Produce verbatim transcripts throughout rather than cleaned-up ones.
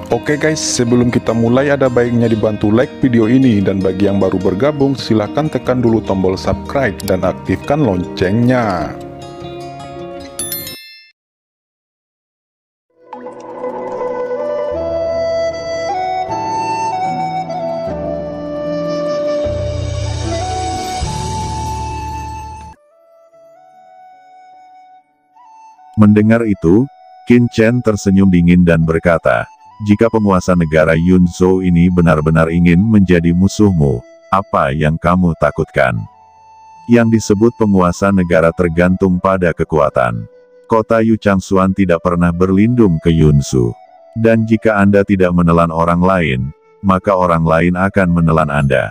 Oke guys, sebelum kita mulai ada baiknya dibantu like video ini, dan bagi yang baru bergabung silahkan tekan dulu tombol subscribe dan aktifkan loncengnya. Mendengar itu, Qin Chen tersenyum dingin dan berkata, "Jika penguasa negara Yunzhou ini benar-benar ingin menjadi musuhmu, apa yang kamu takutkan? Yang disebut penguasa negara tergantung pada kekuatan. Kota Yuchangsuan tidak pernah berlindung ke Yunzhou. Dan jika Anda tidak menelan orang lain, maka orang lain akan menelan Anda."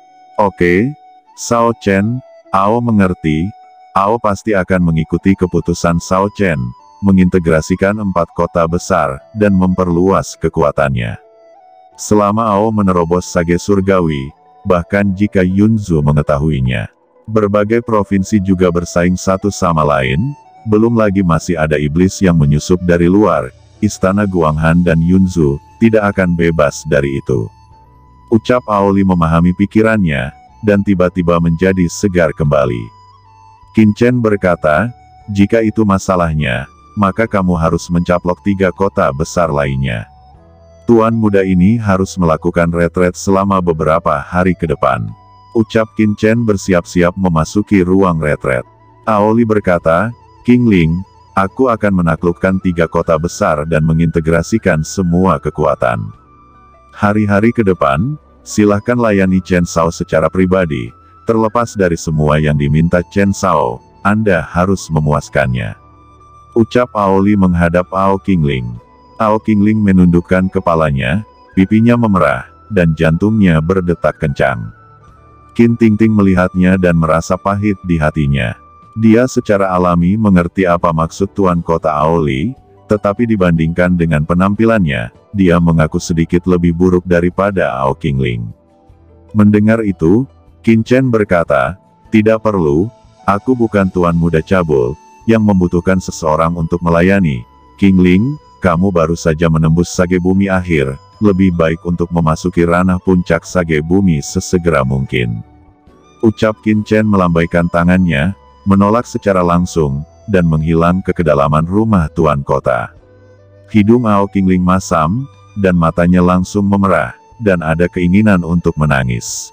"Oke, Shao Chen, Ao mengerti. Ao pasti akan mengikuti keputusan Shao Chen, mengintegrasikan empat kota besar, dan memperluas kekuatannya. Selama Ao menerobos Sage Surgawi, bahkan jika Yunzhou mengetahuinya. Berbagai provinsi juga bersaing satu sama lain, belum lagi masih ada iblis yang menyusup dari luar, Istana Guanghan dan Yunzhou tidak akan bebas dari itu." Ucap Ao Li memahami pikirannya, dan tiba-tiba menjadi segar kembali. Qin Chen berkata, "Jika itu masalahnya, maka kamu harus mencaplok tiga kota besar lainnya. Tuan muda ini harus melakukan retret selama beberapa hari ke depan." Ucap Qin Chen bersiap-siap memasuki ruang retret. Ao Li berkata, "King Ling, aku akan menaklukkan tiga kota besar dan mengintegrasikan semua kekuatan. Hari-hari ke depan, silahkan layani Chen Shao secara pribadi. Terlepas dari semua yang diminta Chen Shao, Anda harus memuaskannya." Ucap Ao Li menghadap Ao Qingling. Ao Qingling menundukkan kepalanya, pipinya memerah, dan jantungnya berdetak kencang. Qin Tingting melihatnya dan merasa pahit di hatinya. Dia secara alami mengerti apa maksud Tuan Kota Ao Li, tetapi dibandingkan dengan penampilannya, dia mengaku sedikit lebih buruk daripada Ao Qingling. Mendengar itu, Qin Chen berkata, "Tidak perlu, aku bukan tuan muda cabul, yang membutuhkan seseorang untuk melayani. King Ling, kamu baru saja menembus Sage Bumi akhir, lebih baik untuk memasuki ranah puncak Sage Bumi sesegera mungkin." Ucap Qin Chen melambaikan tangannya, menolak secara langsung, dan menghilang ke kedalaman rumah tuan kota. Hidung Ao Qingling masam, dan matanya langsung memerah, dan ada keinginan untuk menangis.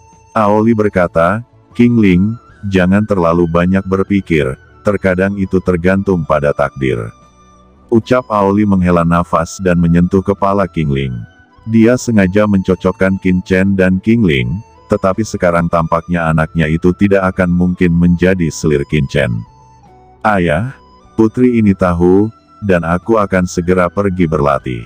Ao Li berkata, "King Ling, jangan terlalu banyak berpikir, terkadang itu tergantung pada takdir." Ucap Ao Li menghela nafas dan menyentuh kepala King Ling. Dia sengaja mencocokkan Qin Chen dan King Ling, tetapi sekarang tampaknya anaknya itu tidak akan mungkin menjadi selir Qin Chen. "Ayah, putri ini tahu, dan aku akan segera pergi berlatih."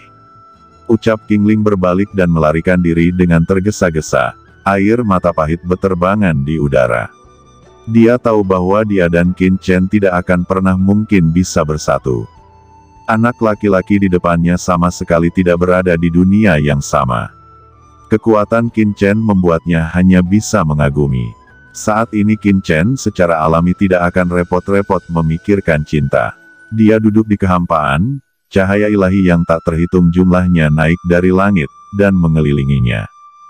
Ucap King Ling berbalik dan melarikan diri dengan tergesa-gesa. Air mata pahit beterbangan di udara. Dia tahu bahwa dia dan Qin Chen tidak akan pernah mungkin bisa bersatu. Anak laki-laki di depannya sama sekali tidak berada di dunia yang sama. Kekuatan Qin Chen membuatnya hanya bisa mengagumi. Saat ini Qin Chen secara alami tidak akan repot-repot memikirkan cinta. Dia duduk di kehampaan, cahaya ilahi yang tak terhitung jumlahnya naik dari langit, dan mengelilinginya.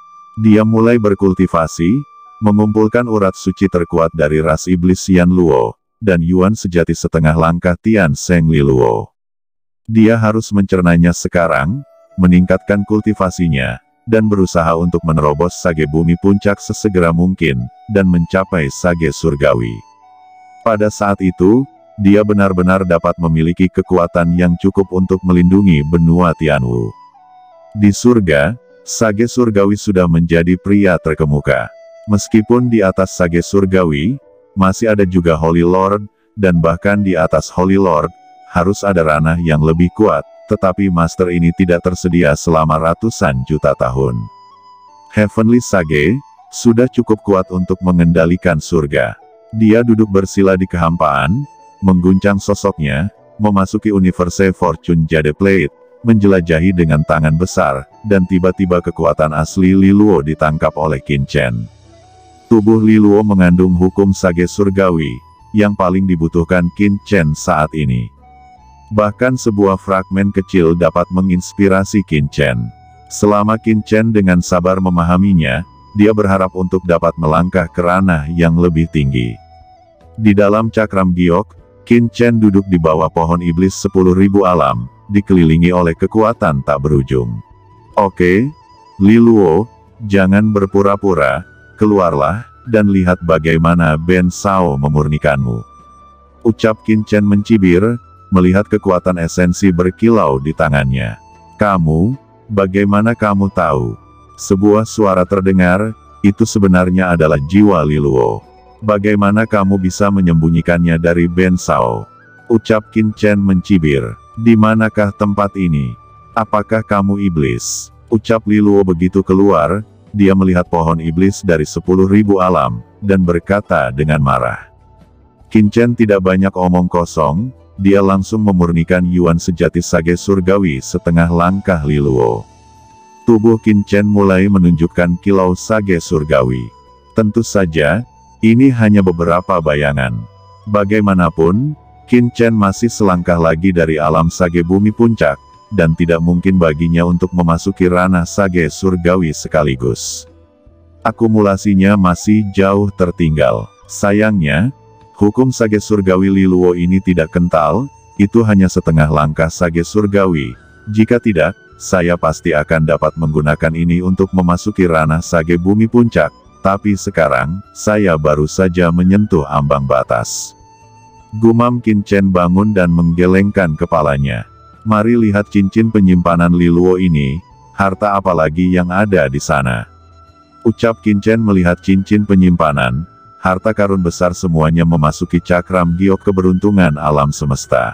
Dia mulai berkultivasi, mengumpulkan urat suci terkuat dari ras iblis Yan Luo, dan Yuan sejati setengah langkah Tian Seng Li Luo. Dia harus mencernanya sekarang, meningkatkan kultivasinya, dan berusaha untuk menerobos Sage Bumi puncak sesegera mungkin, dan mencapai Sage Surgawi. Pada saat itu, dia benar-benar dapat memiliki kekuatan yang cukup untuk melindungi benua Tianwu. Di surga, Sage Surgawi sudah menjadi pria terkemuka. Meskipun di atas Sage Surgawi, masih ada juga Holy Lord, dan bahkan di atas Holy Lord, harus ada ranah yang lebih kuat, tetapi master ini tidak tersedia selama ratusan juta tahun. Heavenly Sage, sudah cukup kuat untuk mengendalikan surga. Dia duduk bersila di kehampaan, mengguncang sosoknya, memasuki Universe Fortune Jade Plate, menjelajahi dengan tangan besar, dan tiba-tiba kekuatan asli Li Luo ditangkap oleh Qin Chen. Tubuh Li Luo mengandung hukum Sage Surgawi, yang paling dibutuhkan Qin Chen saat ini. Bahkan sebuah fragmen kecil dapat menginspirasi Qin Chen. Selama Qin Chen dengan sabar memahaminya, dia berharap untuk dapat melangkah ke ranah yang lebih tinggi. Di dalam cakram giok, Qin Chen duduk di bawah pohon iblis sepuluh ribu alam, dikelilingi oleh kekuatan tak berujung. Oke, Li Luo, jangan berpura-pura, keluarlah, dan lihat bagaimana Ben Sao memurnikanmu. Ucap Qin Chen mencibir, melihat kekuatan esensi berkilau di tangannya. Kamu, bagaimana kamu tahu? Sebuah suara terdengar, itu sebenarnya adalah jiwa Li Luo. Bagaimana kamu bisa menyembunyikannya dari Ben Sao? Ucap Qin Chen mencibir. Di manakah tempat ini? Apakah kamu iblis? Ucap Li Luo begitu keluar, dia melihat pohon iblis dari sepuluh ribu alam, dan berkata dengan marah. Qin Chen tidak banyak omong kosong, dia langsung memurnikan Yuan sejati sage surgawi setengah langkah Li Luo. Tubuh Qin Chen mulai menunjukkan kilau sage surgawi. Tentu saja, ini hanya beberapa bayangan. Bagaimanapun, Qin Chen masih selangkah lagi dari alam sage bumi puncak, dan tidak mungkin baginya untuk memasuki ranah sage surgawi sekaligus. Akumulasinya masih jauh tertinggal. Sayangnya, hukum sage surgawi Li Luo ini tidak kental, itu hanya setengah langkah sage surgawi. Jika tidak, saya pasti akan dapat menggunakan ini untuk memasuki ranah sage bumi puncak. Tapi sekarang, saya baru saja menyentuh ambang batas. Gumam Qin Chen bangun dan menggelengkan kepalanya. Mari lihat cincin penyimpanan Li Luo ini, harta apalagi yang ada di sana. Ucap Qin Chen melihat cincin penyimpanan, harta karun besar semuanya memasuki cakram giok keberuntungan alam semesta.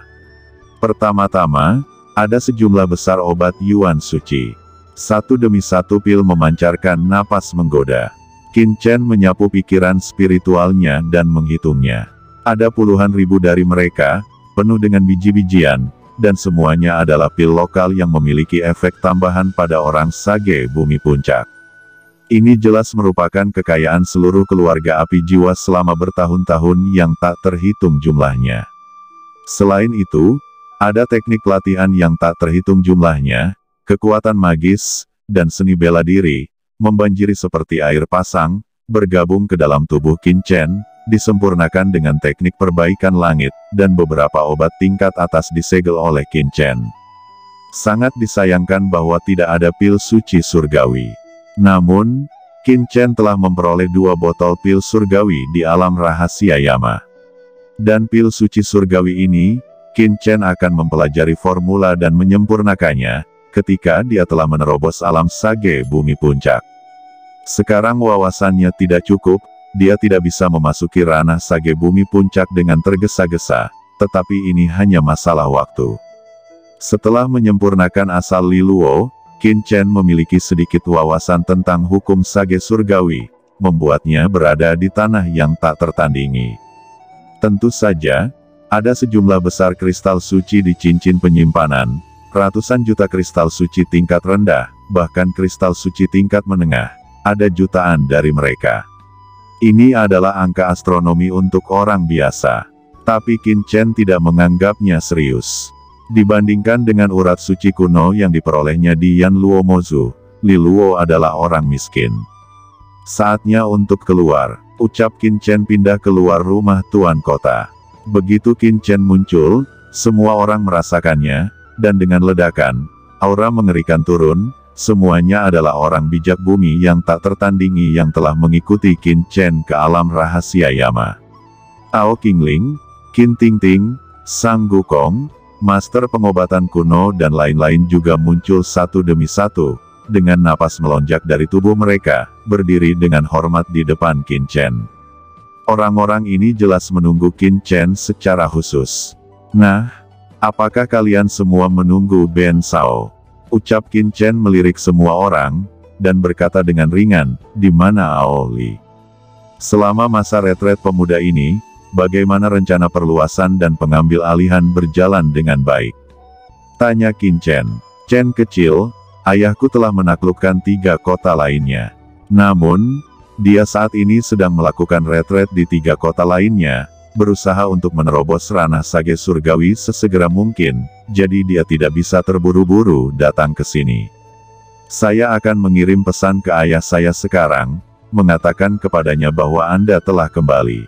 Pertama-tama, ada sejumlah besar obat Yuan suci. Satu demi satu pil memancarkan napas menggoda. Qin Chen menyapu pikiran spiritualnya dan menghitungnya. Ada puluhan ribu dari mereka, penuh dengan biji-bijian, dan semuanya adalah pil lokal yang memiliki efek tambahan pada orang sage bumi puncak. Ini jelas merupakan kekayaan seluruh keluarga api jiwa selama bertahun-tahun yang tak terhitung jumlahnya. Selain itu, ada teknik latihan yang tak terhitung jumlahnya, kekuatan magis, dan seni bela diri, membanjiri seperti air pasang, bergabung ke dalam tubuh Qin Chen, disempurnakan dengan teknik perbaikan langit, dan beberapa obat tingkat atas disegel oleh Qin Chen. Sangat disayangkan bahwa tidak ada pil suci surgawi. Namun, Qin Chen telah memperoleh dua botol pil surgawi di alam rahasia Yama. Dan pil suci surgawi ini, Qin Chen akan mempelajari formula dan menyempurnakannya, ketika dia telah menerobos alam sage bumi puncak. Sekarang wawasannya tidak cukup, dia tidak bisa memasuki ranah sage bumi puncak dengan tergesa-gesa, tetapi ini hanya masalah waktu. Setelah menyempurnakan asal Li Luo, Qin Chen memiliki sedikit wawasan tentang hukum sage surgawi, membuatnya berada di tanah yang tak tertandingi. Tentu saja, ada sejumlah besar kristal suci di cincin penyimpanan, ratusan juta kristal suci tingkat rendah, bahkan kristal suci tingkat menengah, ada jutaan dari mereka. Ini adalah angka astronomi untuk orang biasa. Tapi Qin Chen tidak menganggapnya serius. Dibandingkan dengan urat suci kuno yang diperolehnya di Yan Luo Mozu, Li Luo adalah orang miskin. Saatnya untuk keluar, ucap Qin Chen pindah keluar rumah tuan kota. Begitu Qin Chen muncul, semua orang merasakannya, dan dengan ledakan, aura mengerikan turun. Semuanya adalah orang bijak bumi yang tak tertandingi yang telah mengikuti Qin Chen ke alam rahasia Yama. Ao Qingling, Qin Tingting, Sang Gukong, Master pengobatan kuno dan lain-lain juga muncul satu demi satu, dengan napas melonjak dari tubuh mereka, berdiri dengan hormat di depan Qin Chen. Orang-orang ini jelas menunggu Qin Chen secara khusus. Nah, apakah kalian semua menunggu Ben Sao? Ucap Qin Chen melirik semua orang, dan berkata dengan ringan, di mana Ao Li? Selama masa retret pemuda ini, bagaimana rencana perluasan dan pengambil alihan berjalan dengan baik? Tanya Qin Chen. Chen kecil, ayahku telah menaklukkan tiga kota lainnya. Namun, dia saat ini sedang melakukan retret di tiga kota lainnya, berusaha untuk menerobos ranah Sage Surgawi sesegera mungkin, jadi dia tidak bisa terburu-buru datang ke sini. Saya akan mengirim pesan ke ayah saya sekarang, mengatakan kepadanya bahwa Anda telah kembali.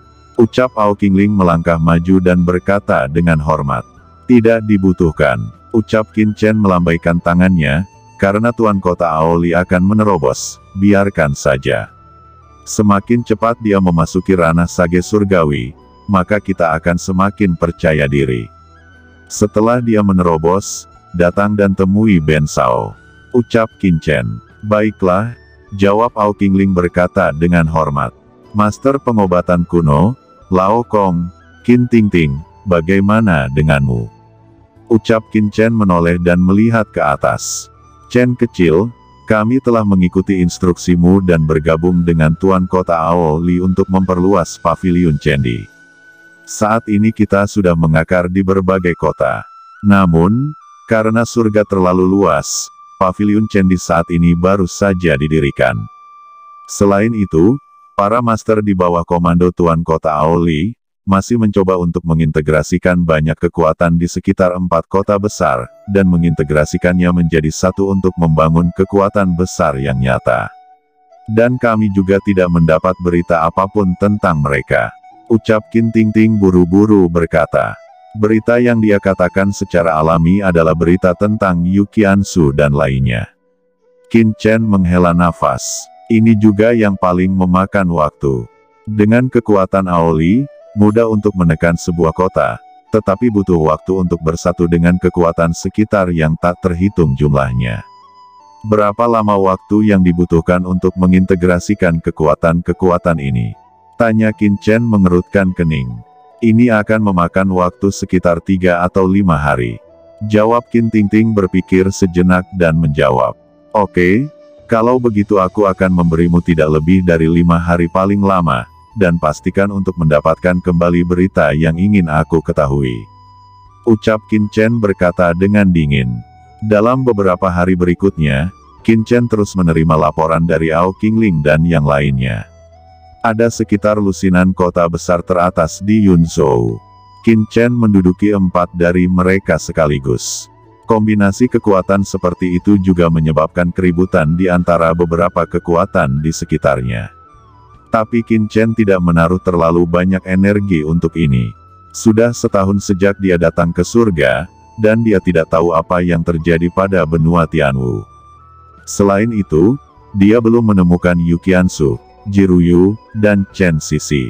Ucap Ao Qingling melangkah maju dan berkata dengan hormat. Tidak dibutuhkan. Ucap Qin Chen melambaikan tangannya, karena Tuan Kota Aoli akan menerobos, biarkan saja. Semakin cepat dia memasuki ranah Sage Surgawi, maka kita akan semakin percaya diri. Setelah dia menerobos, datang dan temui Ben Sao. Ucap Qin Chen. Baiklah, jawab Ao Qingling berkata dengan hormat. Master pengobatan kuno, Lao Kong, Qin Tingting, bagaimana denganmu? Ucap Qin Chen menoleh dan melihat ke atas. Chen kecil, kami telah mengikuti instruksimu dan bergabung dengan Tuan Kota Aoli untuk memperluas Paviliun Candi. Saat ini kita sudah mengakar di berbagai kota. Namun, karena surga terlalu luas, Paviliun Candi saat ini baru saja didirikan. Selain itu, para master di bawah komando Tuan Kota Aoli, masih mencoba untuk mengintegrasikan banyak kekuatan di sekitar empat kota besar, dan mengintegrasikannya menjadi satu untuk membangun kekuatan besar yang nyata. Dan kami juga tidak mendapat berita apapun tentang mereka. Ucap Qin Tingting buru-buru berkata. Berita yang dia katakan secara alami adalah berita tentang Yu Qiansu dan lainnya. Qin Chen menghela nafas. Ini juga yang paling memakan waktu. Dengan kekuatan Aoli, mudah untuk menekan sebuah kota, tetapi butuh waktu untuk bersatu dengan kekuatan sekitar yang tak terhitung jumlahnya. Berapa lama waktu yang dibutuhkan untuk mengintegrasikan kekuatan-kekuatan ini? Tanya Qin Chen mengerutkan kening. Ini akan memakan waktu sekitar tiga atau lima hari. Jawab Qin Tingting berpikir sejenak dan menjawab. Oke, kalau begitu aku akan memberimu tidak lebih dari lima hari paling lama, dan pastikan untuk mendapatkan kembali berita yang ingin aku ketahui. Ucap Qin Chen berkata dengan dingin. Dalam beberapa hari berikutnya, Qin Chen terus menerima laporan dari Ao Qingling dan yang lainnya. Ada sekitar lusinan kota besar teratas di Yunzhou. Qin Chen menduduki empat dari mereka sekaligus. Kombinasi kekuatan seperti itu juga menyebabkan keributan di antara beberapa kekuatan di sekitarnya. Tapi Qin Chen tidak menaruh terlalu banyak energi untuk ini. Sudah setahun sejak dia datang ke surga, dan dia tidak tahu apa yang terjadi pada benua Tianwu. Selain itu, dia belum menemukan Yu Qiansu, Jiruyu, dan Chen Sisi.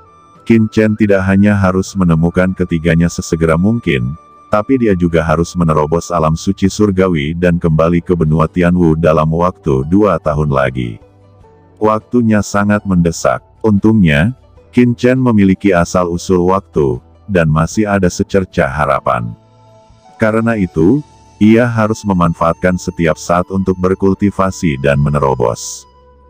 Qin Chen tidak hanya harus menemukan ketiganya sesegera mungkin, tapi dia juga harus menerobos alam suci surgawi dan kembali ke benua Tianwu dalam waktu dua tahun lagi. Waktunya sangat mendesak. Untungnya, Qin Chen memiliki asal-usul waktu, dan masih ada secercah harapan. Karena itu, ia harus memanfaatkan setiap saat untuk berkultivasi dan menerobos.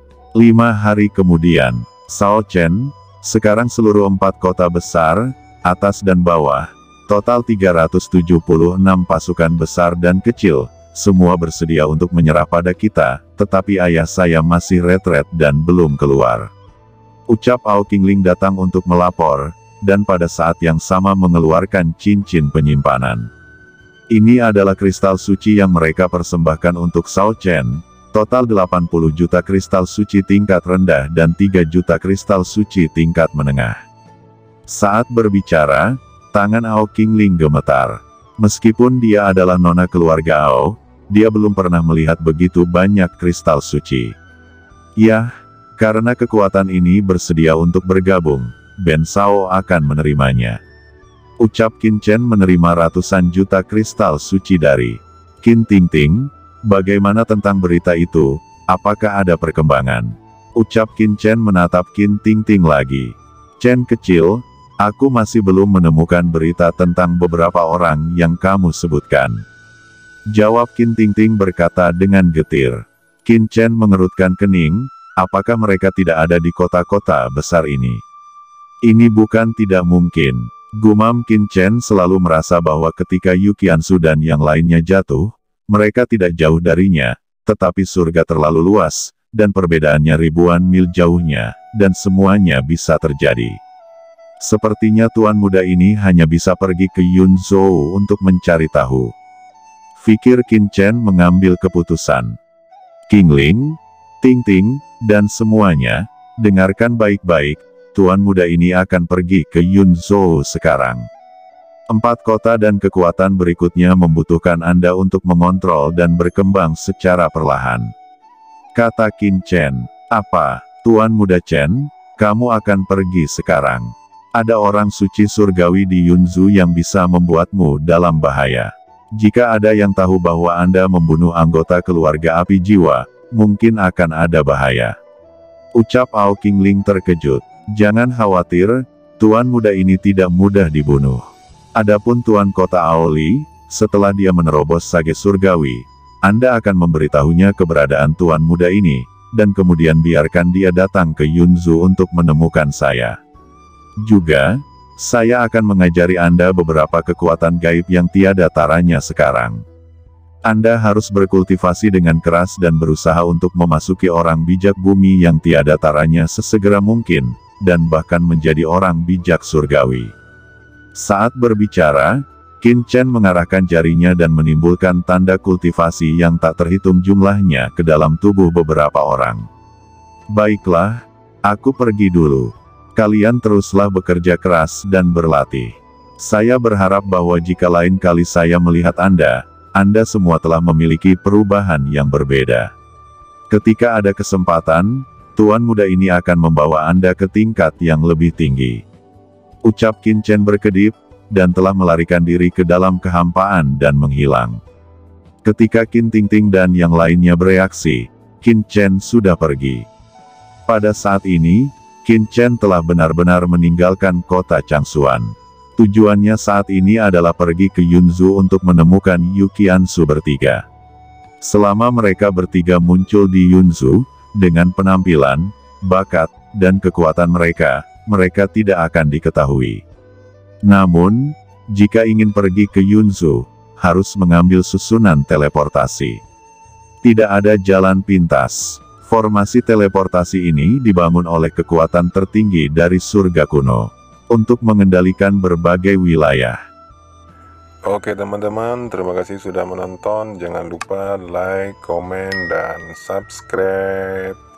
Lima hari kemudian, Sao Chen, sekarang seluruh empat kota besar, atas dan bawah, total tiga ratus tujuh puluh enam pasukan besar dan kecil, semua bersedia untuk menyerah pada kita, tetapi ayah saya masih retret dan belum keluar. Ucap Ao Qingling datang untuk melapor, dan pada saat yang sama mengeluarkan cincin penyimpanan. Ini adalah kristal suci yang mereka persembahkan untuk Sao Chen, total delapan puluh juta kristal suci tingkat rendah dan tiga juta kristal suci tingkat menengah. Saat berbicara, tangan Ao Qingling gemetar. Meskipun dia adalah nona keluarga Ao, dia belum pernah melihat begitu banyak kristal suci. Yah, karena kekuatan ini bersedia untuk bergabung, Ben Sao akan menerimanya. Ucap Qin Chen menerima ratusan juta kristal suci dari Qin Tingting. Bagaimana tentang berita itu? Apakah ada perkembangan? Ucap Qin Chen menatap Qin Tingting lagi. Chen kecil, aku masih belum menemukan berita tentang beberapa orang yang kamu sebutkan. Jawab Qin Tingting berkata dengan getir. Qin Chen mengerutkan kening, apakah mereka tidak ada di kota-kota besar ini? Ini bukan tidak mungkin. Gumam Qin Chen selalu merasa bahwa ketika Yu Qiansu dan yang lainnya jatuh, mereka tidak jauh darinya, tetapi surga terlalu luas, dan perbedaannya ribuan mil jauhnya, dan semuanya bisa terjadi. Sepertinya tuan muda ini hanya bisa pergi ke Yunzhou untuk mencari tahu. Fikir Qin Chen mengambil keputusan. Qingling, Ting Ting, dan semuanya, dengarkan baik-baik, tuan muda ini akan pergi ke Yunzhou sekarang. Empat kota dan kekuatan berikutnya membutuhkan Anda untuk mengontrol dan berkembang secara perlahan. Kata Qin Chen. Apa, tuan muda Chen? Kamu akan pergi sekarang. Ada orang suci surgawi di Yunzhou yang bisa membuatmu dalam bahaya. Jika ada yang tahu bahwa Anda membunuh anggota keluarga api jiwa, mungkin akan ada bahaya. Ucap Ao Qingling terkejut. Jangan khawatir, tuan muda ini tidak mudah dibunuh. Adapun tuan kota Aoli, setelah dia menerobos sage surgawi, Anda akan memberitahunya keberadaan tuan muda ini, dan kemudian biarkan dia datang ke Yunzhou untuk menemukan saya. Juga, saya akan mengajari Anda beberapa kekuatan gaib yang tiada taranya sekarang. Anda harus berkultivasi dengan keras dan berusaha untuk memasuki orang bijak bumi yang tiada taranya sesegera mungkin, dan bahkan menjadi orang bijak surgawi. Saat berbicara, Qin Chen mengarahkan jarinya dan menimbulkan tanda kultivasi yang tak terhitung jumlahnya ke dalam tubuh beberapa orang. Baiklah, aku pergi dulu. Kalian teruslah bekerja keras dan berlatih. Saya berharap bahwa jika lain kali saya melihat Anda, Anda semua telah memiliki perubahan yang berbeda. Ketika ada kesempatan, tuan muda ini akan membawa Anda ke tingkat yang lebih tinggi. Ucap Qin Chen berkedip, dan telah melarikan diri ke dalam kehampaan dan menghilang. Ketika Qin Ting Ting dan yang lainnya bereaksi, Qin Chen sudah pergi. Pada saat ini, Qin Chen telah benar-benar meninggalkan kota Changsuan. Tujuannya saat ini adalah pergi ke Yunzhou untuk menemukan Yu Qiansu bertiga. Selama mereka bertiga muncul di Yunzhou, dengan penampilan, bakat, dan kekuatan mereka, mereka tidak akan diketahui. Namun, jika ingin pergi ke Yunzhou, harus mengambil susunan teleportasi. Tidak ada jalan pintas. Formasi teleportasi ini dibangun oleh kekuatan tertinggi dari surga kuno, untuk mengendalikan berbagai wilayah. Oke teman-teman, terima kasih sudah menonton. Jangan lupa like, komen, dan subscribe.